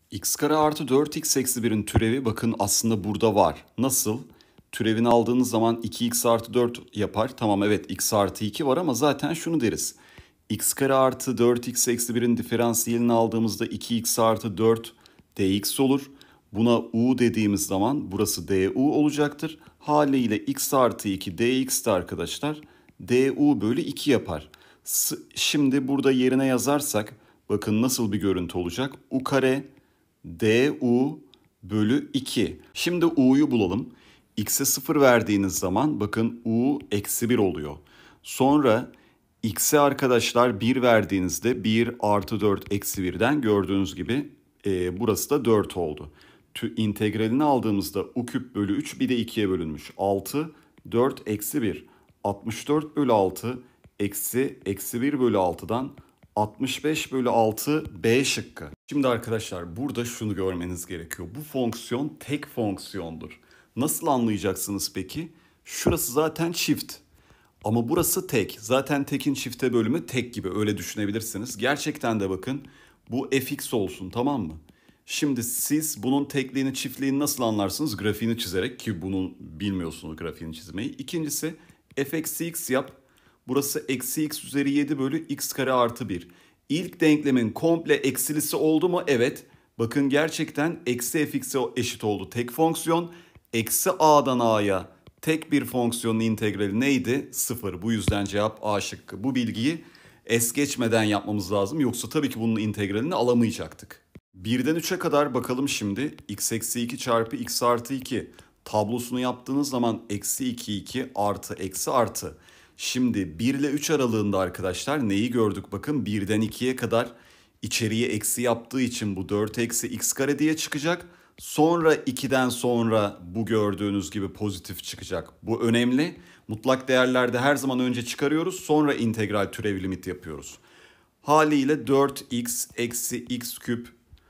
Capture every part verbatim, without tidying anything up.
X kare artı dört x eksi birin türevi bakın aslında burada var. Nasıl? Türevini aldığınız zaman iki x artı dört yapar. Tamam, evet, x artı iki var ama zaten şunu deriz. X kare artı dört x eksi birin diferansiyelini aldığımızda iki x artı dört dx olur. Buna u dediğimiz zaman burası du olacaktır. Haliyle x artı iki dx de arkadaşlar du bölü iki yapar. Şimdi burada yerine yazarsak bakın nasıl bir görüntü olacak. U kare du bölü iki. Şimdi u'yu bulalım. X'e sıfır verdiğiniz zaman bakın u eksi bir oluyor. Sonra x'e arkadaşlar bir verdiğinizde bir artı dört eksi birden gördüğünüz gibi e, burası da dört oldu. Tü, integralini aldığımızda u küp bölü üç bir de ikiye bölünmüş. altı, dört eksi bir. altmış dört bölü altı eksi eksi bir bölü altıdan altmış beş bölü altı B şıkkı. Şimdi arkadaşlar burada şunu görmeniz gerekiyor. Bu fonksiyon tek fonksiyondur. Nasıl anlayacaksınız peki? Şurası zaten çift. Ama burası tek. Zaten tekin çifte bölümü tek gibi, öyle düşünebilirsiniz. Gerçekten de bakın bu fx olsun, tamam mı? Şimdi siz bunun tekliğini çiftliğini nasıl anlarsınız? Grafiğini çizerek, ki bunu bilmiyorsunuz grafiğini çizmeyi. İkincisi f eksi x yap. Burası eksi x üzeri yedi bölü x kare artı bir. İlk denklemin komple eksilisi oldu mu? Evet. Bakın gerçekten eksi fx'e eşit oldu. Tek fonksiyon. Eksi a'dan a'ya tek bir fonksiyonun integrali neydi? Sıfır. Bu yüzden cevap A şıkkı. Bu bilgiyi es geçmeden yapmamız lazım. Yoksa tabii ki bunun integralini alamayacaktık. birden üçe kadar bakalım şimdi. X eksi iki çarpı x artı iki tablosunu yaptığınız zaman eksi iki iki artı eksi artı. Şimdi bir ile üç aralığında arkadaşlar neyi gördük? Bakın birden ikiye kadar içeriye eksi yaptığı için bu dört eksi x kare diye çıkacak. Sonra ikiden sonra bu gördüğünüz gibi pozitif çıkacak. Bu önemli. Mutlak değerlerde her zaman önce çıkarıyoruz, sonra integral türev limit yapıyoruz. Haliyle dört x eksi x küp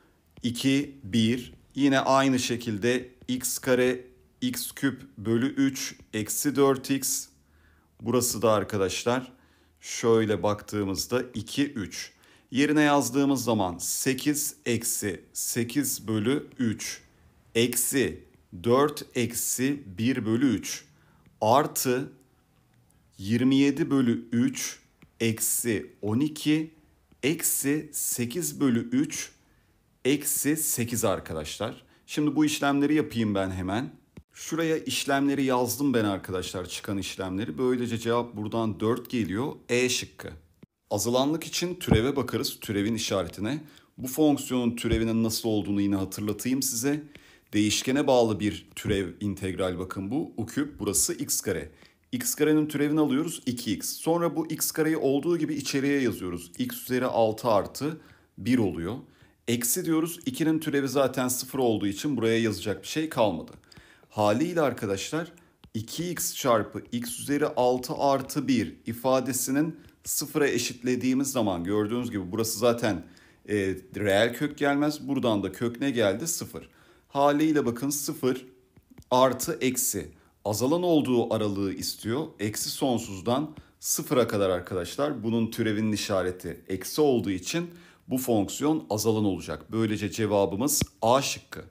iki bir, yine aynı şekilde x kare x küp bölü üç eksi dört x. Burası da arkadaşlar şöyle baktığımızda iki üç. Yerine yazdığımız zaman sekiz eksi sekiz bölü üç eksi dört eksi bir bölü üç artı yirmi yedi bölü üç eksi on iki eksi sekiz bölü üç eksi sekiz arkadaşlar. Şimdi bu işlemleri yapayım ben hemen. Şuraya işlemleri yazdım ben arkadaşlar, çıkan işlemleri. Böylece cevap buradan dört geliyor. E şıkkı. Azalanlık için türeve bakarız, türevin işaretine. Bu fonksiyonun türevinin nasıl olduğunu yine hatırlatayım size. Değişkene bağlı bir türev integral bakın bu. U küp, burası x kare. X karenin türevini alıyoruz iki x. Sonra bu x kareyi olduğu gibi içeriye yazıyoruz. X üzeri altı artı bir oluyor. Eksi diyoruz, ikinin türevi zaten sıfır olduğu için buraya yazacak bir şey kalmadı. Haliyle arkadaşlar iki x çarpı x üzeri altı artı bir ifadesinin sıfıra eşitlediğimiz zaman gördüğünüz gibi burası zaten e, reel kök gelmez. Buradan da kök ne geldi? sıfır. Haliyle bakın sıfır artı eksi azalan olduğu aralığı istiyor. Eksi sonsuzdan sıfıra kadar arkadaşlar. Bunun türevinin işareti eksi olduğu için bu fonksiyon azalan olacak. Böylece cevabımız A şıkkı.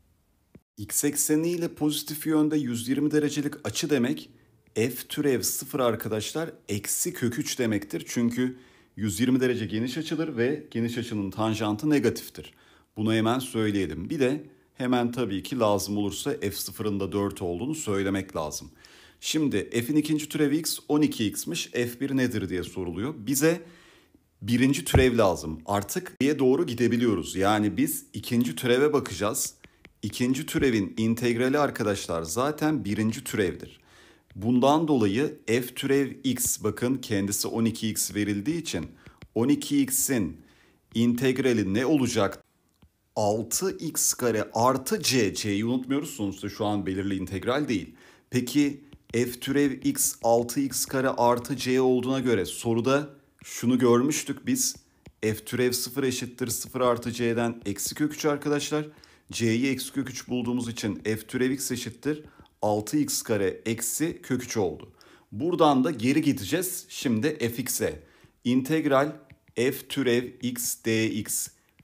X ekseniyle pozitif yönde yüz yirmi derecelik açı demek, f türev sıfır arkadaşlar eksi kök üç demektir. Çünkü yüz yirmi derece geniş açıdır ve geniş açının tanjantı negatiftir. Bunu hemen söyleyelim. Bir de hemen tabii ki lazım olursa f sıfırın da dört olduğunu söylemek lazım. Şimdi f'in ikinci türevi x on iki x'miş. f bir nedir diye soruluyor. Bize birinci türev lazım. Artık Y'ye doğru gidebiliyoruz. Yani biz ikinci türeve bakacağız. İkinci türevin integrali arkadaşlar zaten birinci türevdir. Bundan dolayı f türev x, bakın kendisi on iki x verildiği için on iki x'in integrali ne olacak? altı x kare artı c. C'yi unutmuyoruz, sonuçta şu an belirli integral değil. Peki f türev x altı x kare artı c olduğuna göre soruda şunu görmüştük biz. F türev sıfır eşittir sıfır artı c'den eksi kök üç arkadaşlar. C'yi eksi kök üç bulduğumuz için f türev x eşittir altı x kare eksi kök üç oldu. Buradan da geri gideceğiz. Şimdi fx'e. İntegral f türev x dx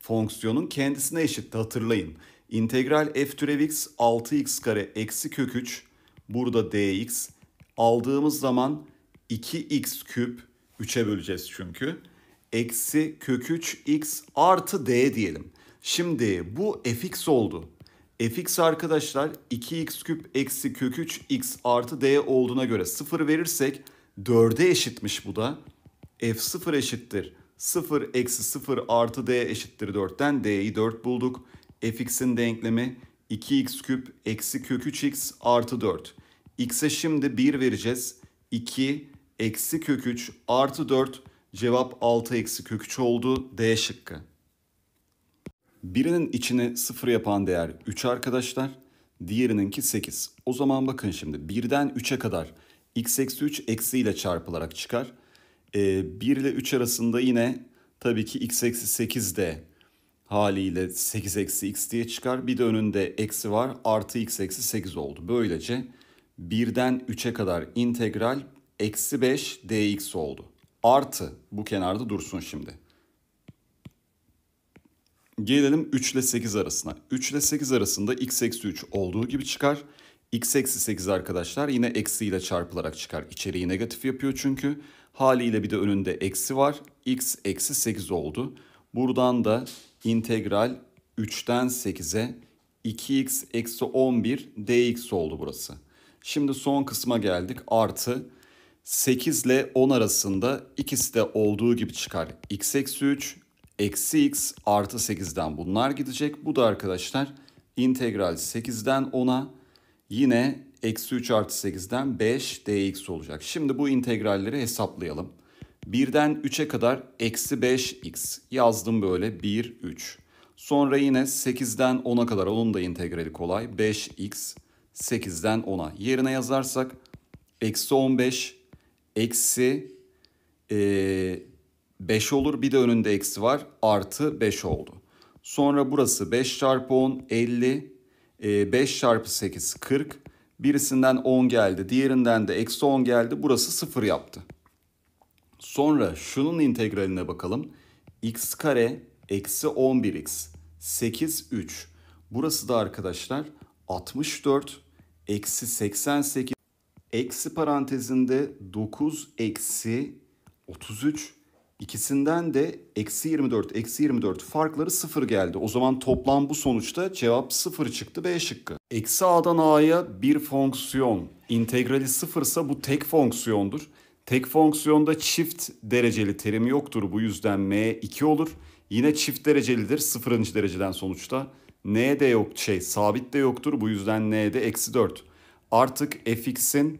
fonksiyonun kendisine eşitti, hatırlayın. İntegral f türev x altı x kare eksi kök üç, burada dx. Aldığımız zaman iki x küp, üçe böleceğiz çünkü. Eksi kök üç x artı d diyelim. Şimdi bu fx oldu. Fx arkadaşlar iki x küp eksi kök üç x artı d olduğuna göre sıfır verirsek dörde eşitmiş bu da. F sıfır eşittir sıfır eksi sıfır artı d eşittir dörtten d'yi dört bulduk. Fx'in denklemi iki x küp eksi kök üç x artı dört. X'e şimdi bir vereceğiz. iki eksi kök üç artı dört, cevap altı eksi kök üç oldu. D şıkkı. Birinin içini sıfır yapan değer üç arkadaşlar. Diğerininki sekiz. O zaman bakın şimdi birden üçe kadar x eksi üç eksi ile çarpılarak çıkar. Ee, bir ile üç arasında yine tabii ki x eksi sekiz de haliyle sekiz eksi x diye çıkar. Bir de önünde eksi var, artı x eksi sekiz oldu. Böylece birden üçe kadar integral eksi beş dx oldu. Artı bu kenarda dursun şimdi. Gelelim üç ile sekiz arasına. üç ile sekiz arasında x eksi üç olduğu gibi çıkar. X eksi sekiz arkadaşlar yine eksiyle çarpılarak çıkar. İçeriği negatif yapıyor çünkü. Haliyle bir de önünde eksi var. X eksi sekiz oldu. Buradan da integral üçten sekize iki x eksi on bir dx oldu burası. Şimdi son kısma geldik. Artı sekiz ile on arasında ikisi de olduğu gibi çıkar. X eksi üç eksi x artı sekizden bunlar gidecek. Bu da arkadaşlar integral sekizden ona yine eksi üç artı sekizden beş dx olacak. Şimdi bu integralleri hesaplayalım. birden üçe kadar eksi beş x yazdım böyle bir, üç. Sonra yine sekizden ona kadar, onun da integrali kolay. beş x sekizden ona. Yerine yazarsak eksi on beş eksi ee, beş olur. Bir de önünde eksi var. Artı beş oldu. Sonra burası beş çarpı on elli. beş çarpı sekiz kırk. Birisinden on geldi. Diğerinden de eksi on geldi. Burası sıfır yaptı. Sonra şunun integraline bakalım. X kare eksi on bir x. sekiz, üç. Burası da arkadaşlar altmış dört eksi seksen sekiz. Eksi parantezinde dokuz eksi otuz üç. İkisinden de eksi yirmi dört, eksi yirmi dört farkları sıfır geldi. O zaman toplam bu sonuçta cevap sıfır çıktı, B şıkkı. Eksi a'dan a'ya bir fonksiyon integrali sıfırsa bu tek fonksiyondur. Tek fonksiyonda çift dereceli terim yoktur. Bu yüzden m iki olur. Yine çift derecelidir sıfırıncı dereceden sonuçta. N de yok, şey sabit de yoktur. Bu yüzden n de eksi dört. Artık fx'in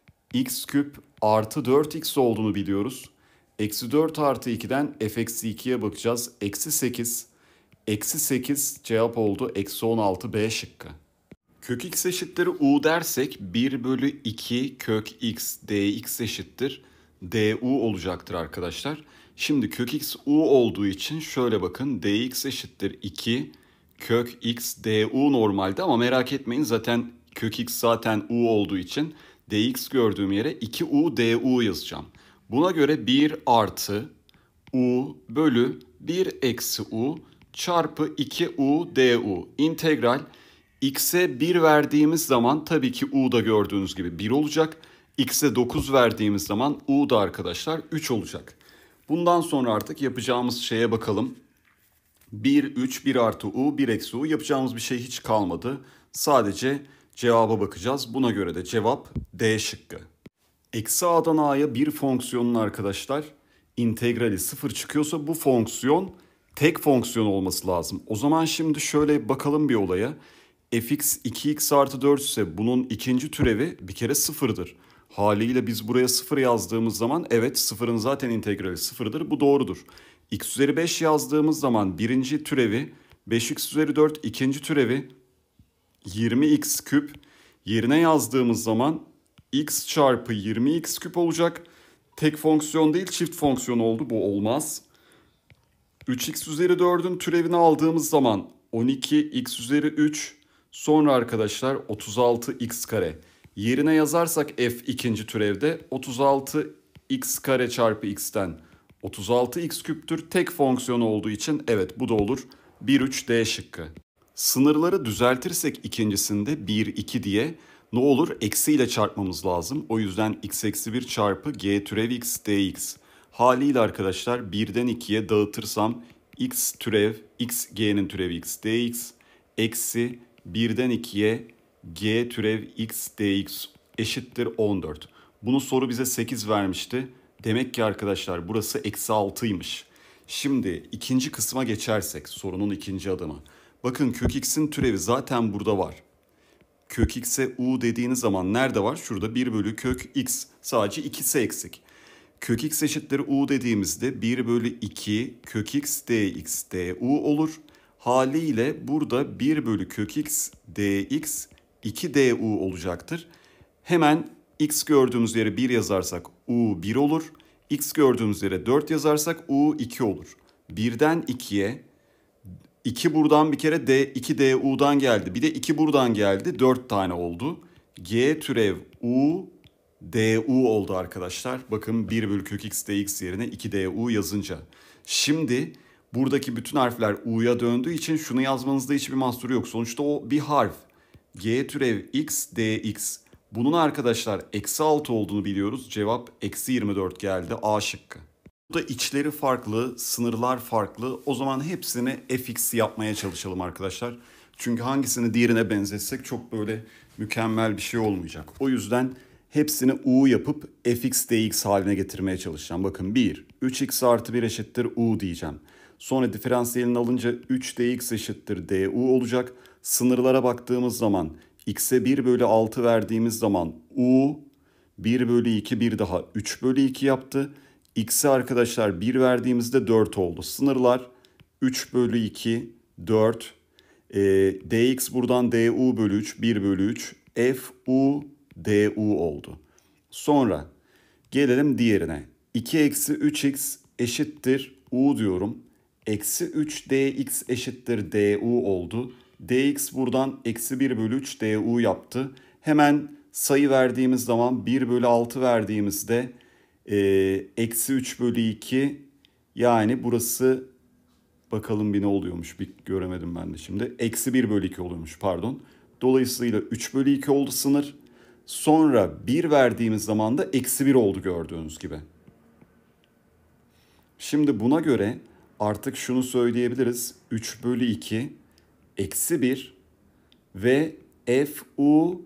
x küp artı dört x olduğunu biliyoruz. Eksi dört artı ikiden f eksi ikiye bakacağız. Eksi sekiz. Eksi sekiz cevap oldu. Eksi on altı, B şıkkı. Kök x eşittir u dersek bir bölü iki kök x dx eşittir du olacaktır arkadaşlar. Şimdi kök x u olduğu için şöyle bakın, dx eşittir iki kök x du normalde, ama merak etmeyin zaten kök x zaten u olduğu için dx gördüğüm yere iki u du yazacağım. Buna göre bir artı u bölü bir eksi u çarpı iki u du integral x'e bir verdiğimiz zaman tabii ki u da gördüğünüz gibi bir olacak. X'e dokuz verdiğimiz zaman u da arkadaşlar üç olacak. Bundan sonra artık yapacağımız şeye bakalım. bir, üç, bir artı u, bir eksi u, yapacağımız bir şey hiç kalmadı. Sadece cevaba bakacağız. Buna göre de cevap D şıkkı. Eksi a'dan a'ya bir fonksiyonun arkadaşlar integrali sıfır çıkıyorsa bu fonksiyon tek fonksiyon olması lazım. O zaman şimdi şöyle bakalım bir olaya. Fx iki x artı dört ise bunun ikinci türevi bir kere sıfırdır. Haliyle biz buraya sıfır yazdığımız zaman evet sıfırın zaten integrali sıfırdır. Bu doğrudur. X üzeri beş yazdığımız zaman birinci türevi beş x üzeri dört, ikinci türevi yirmi x küp. Yerine yazdığımız zaman x çarpı yirmi x küp olacak. Tek fonksiyon değil çift fonksiyon oldu. Bu olmaz. üç x üzeri dördün türevini aldığımız zaman on iki x üzeri üç. Sonra arkadaşlar otuz altı x kare. Yerine yazarsak f ikinci türevde otuz altı x kare çarpı x'ten otuz altı x küptür. Tek fonksiyon olduğu için evet bu da olur. bir, üç D şıkkı. Sınırları düzeltirsek ikincisinde bir, iki diye ne olur? Eksiyle çarpmamız lazım. O yüzden x eksi bir çarpı g türev x dx. Haliyle arkadaşlar birden ikiye dağıtırsam x türev x g'nin türevi x dx eksi birden ikiye g türev x dx eşittir on dört. Bunu soru bize sekiz vermişti. Demek ki arkadaşlar burası eksi altıymış. Şimdi ikinci kısma geçersek sorunun ikinci adımı. Bakın kök x'in türevi zaten burada var. Kök x'e u dediğiniz zaman nerede var? Şurada bir bölü kök x. Sadece ikisi eksik. Kök x eşittir u dediğimizde bir bölü iki kök x dx du olur. Haliyle burada bir bölü kök x dx iki du olacaktır. Hemen x gördüğümüz yere bir yazarsak u bir olur. X gördüğümüz yere dört yazarsak u iki olur. birden ikiye iki buradan bir kere d iki du'dan geldi. Bir de iki buradan geldi. dört tane oldu. G türev u du oldu arkadaşlar. Bakın bir bölü kök x dx yerine iki du yazınca. Şimdi buradaki bütün harfler u'ya döndüğü için şunu yazmanızda hiçbir mahsuru yok. Sonuçta o bir harf. G türev x dx. Bunun arkadaşlar eksi altı olduğunu biliyoruz. Cevap eksi yirmi dört geldi. A şıkkı. Burada içleri farklı, sınırlar farklı. O zaman hepsini fx yapmaya çalışalım arkadaşlar. Çünkü hangisini diğerine benzetsek çok böyle mükemmel bir şey olmayacak. O yüzden hepsini u yapıp fx dx haline getirmeye çalışacağım. Bakın bir, üç x artı bir eşittir u diyeceğim. Sonra diferansiyelini alınca üç dx eşittir du olacak. Sınırlara baktığımız zaman x'e bir bölü altı verdiğimiz zaman u bir bölü iki bir daha üç bölü iki yaptı. X'e arkadaşlar bir verdiğimizde dört oldu. Sınırlar üç bölü iki, dört. E, dx buradan du bölü üç, bir bölü üç. Fu du oldu. Sonra gelelim diğerine. iki eksi üç x eşittir u diyorum. Eksi üç dx eşittir du oldu. Dx buradan eksi bir bölü üç du yaptı. Hemen sayı verdiğimiz zaman bir bölü altı verdiğimizde eksi üç bölü iki, yani burası bakalım bir ne oluyormuş, bir göremedim ben de şimdi. Eksi bir bölü iki oluyormuş, pardon. Dolayısıyla üç bölü iki oldu sınır. Sonra bir verdiğimiz zaman da eksi bir oldu gördüğünüz gibi. Şimdi buna göre artık şunu söyleyebiliriz. üç bölü iki eksi bir ve fu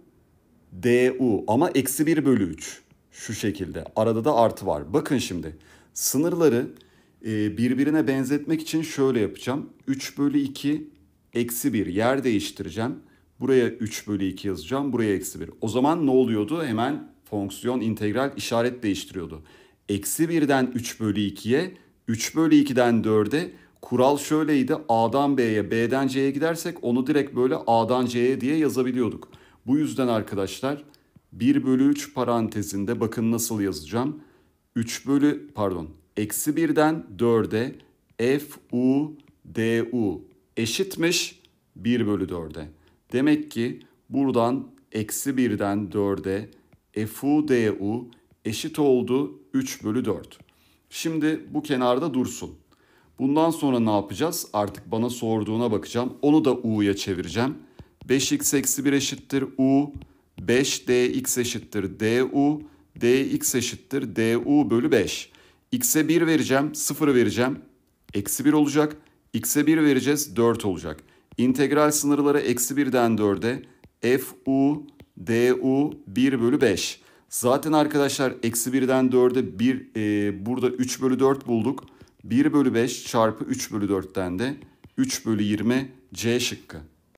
du ama eksi bir bölü üç. Şu şekilde. Arada da artı var. Bakın şimdi sınırları birbirine benzetmek için şöyle yapacağım. üç bölü iki eksi bir yer değiştireceğim. Buraya üç bölü iki yazacağım. Buraya eksi bir. O zaman ne oluyordu? Hemen fonksiyon integral işaret değiştiriyordu. Eksi birden üç bölü ikiye, üç bölü ikiden dörde. Kural şöyleydi. A'dan B'ye, B'den C'ye gidersek onu direkt böyle A'dan C'ye diye yazabiliyorduk. Bu yüzden arkadaşlar bir bölü üç parantezinde bakın nasıl yazacağım. üç bölü pardon eksi birden dörde fu du eşitmiş bir bölü dörde. Demek ki buradan eksi birden dörde fu du eşit oldu üç bölü dört. Şimdi bu kenarda dursun. Bundan sonra ne yapacağız? Artık bana sorduğuna bakacağım. Onu da u'ya çevireceğim. beş x eksi bir eşittir u. beş dx eşittir du. Dx eşittir du bölü beş. X'e bir vereceğim, sıfır vereceğim. Eksi bir olacak. X'e bir vereceğiz, dört olacak. İntegral sınırları eksi birden dörde fu du bir bölü beş. Zaten arkadaşlar eksi birden dörde bir, e, burada üç bölü dört bulduk. bir bölü beş çarpı üç bölü dörtten de üç bölü yirmi C şıkkı.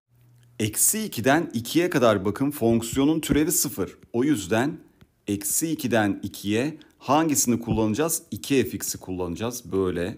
Eksi ikiden ikiye kadar bakın fonksiyonun türevi sıfır. O yüzden eksi ikiden ikiye hangisini kullanacağız? iki fx'i kullanacağız. Böyle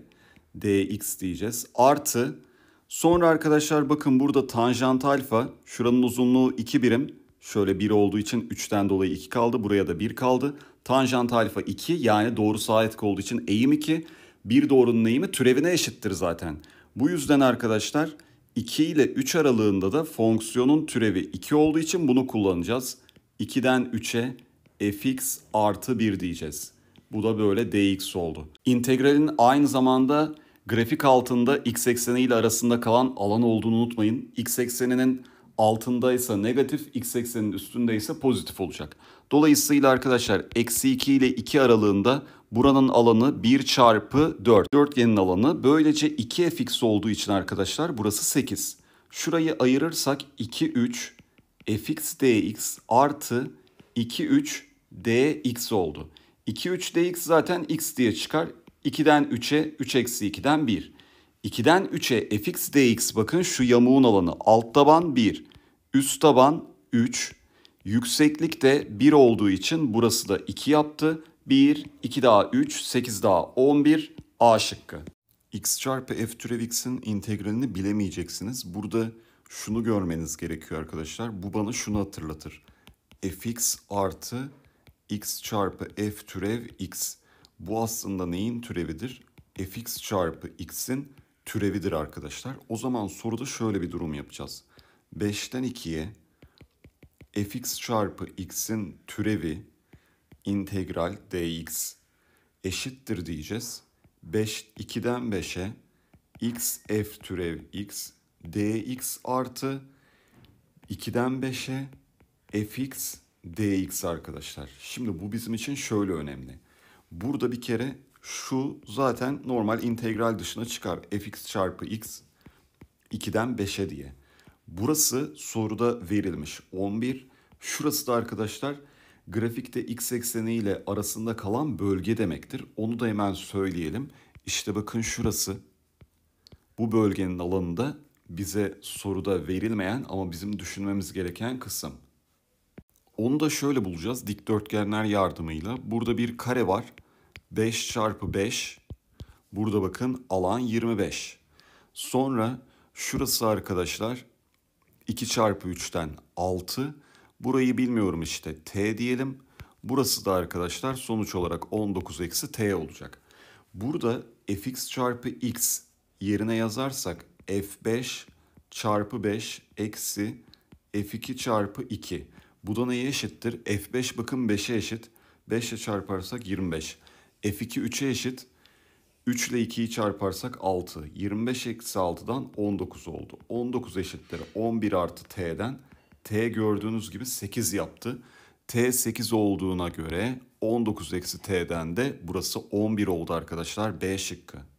dx diyeceğiz. Artı sonra arkadaşlar bakın burada tanjant alfa, şuranın uzunluğu iki birim. Şöyle bir olduğu için üçten dolayı iki kaldı. Buraya da bir kaldı. Tanjant alfa iki, yani doğrusu ait olduğu için eğim iki. Bir doğrunun eğimi türevine eşittir zaten. Bu yüzden arkadaşlar iki ile üç aralığında da fonksiyonun türevi iki olduğu için bunu kullanacağız. ikiden üçe fx artı bir diyeceğiz. Bu da böyle dx oldu. İntegralin aynı zamanda grafik altında x ekseni ile arasında kalan alan olduğunu unutmayın. X ekseninin altındaysa negatif, x ekseninin üstündeyse pozitif olacak. Dolayısıyla arkadaşlar eksi iki ile iki aralığında buranın alanı bir çarpı dört. Dörtgenin alanı böylece iki fx olduğu için arkadaşlar burası sekiz. Şurayı ayırırsak iki üç fx dx artı iki üç dx oldu. iki üç dx zaten x diye çıkar. ikiden üçe üç eksi ikiden bir. ikiden üçe fx dx bakın şu yamuğun alanı. Alt taban bir, üst taban üç. Yükseklik de bir olduğu için burası da iki yaptı. bir, iki daha üç, sekiz daha on bir. A şıkkı. X çarpı f türev x'in integralini bilemeyeceksiniz. Burada şunu görmeniz gerekiyor arkadaşlar. Bu bana şunu hatırlatır. Fx artı x çarpı f türev x. Bu aslında neyin türevidir? Fx çarpı x'in türevidir arkadaşlar. O zaman soruda şöyle bir durum yapacağız. beşten ikiye fx çarpı x'in türevi integral dx eşittir diyeceğiz. beş, ikiden beşe x f türev x dx artı ikiden beşe fx dx arkadaşlar. Şimdi bu bizim için şöyle önemli. Burada bir kere şu zaten normal integral dışına çıkar. Fx çarpı x ikiden beşe diye. Burası soruda verilmiş on bir. Şurası da arkadaşlar grafikte x ekseni ile arasında kalan bölge demektir. Onu da hemen söyleyelim. İşte bakın şurası. Bu bölgenin alanında bize soruda verilmeyen ama bizim düşünmemiz gereken kısım. Onu da şöyle bulacağız dikdörtgenler yardımıyla. Burada bir kare var. beş çarpı beş. Burada bakın alan yirmi beş. Sonra şurası arkadaşlar iki çarpı üçten altı. Burayı bilmiyorum işte t diyelim. Burası da arkadaşlar sonuç olarak on dokuz eksi t olacak. Burada fx çarpı x yerine yazarsak f beş çarpı beş eksi f iki çarpı iki. Bu da neye eşittir? f beş bakın beşe eşit. beş ile çarparsak yirmi beş. f iki üçe eşit. üç ile ikiyi çarparsak altı. yirmi beş eksi altıdan on dokuz oldu. on dokuz eşittir on bir artı t'den. T gördüğünüz gibi sekiz yaptı. T sekiz olduğuna göre on dokuz eksi t'den de burası on bir oldu arkadaşlar. B şıkkı.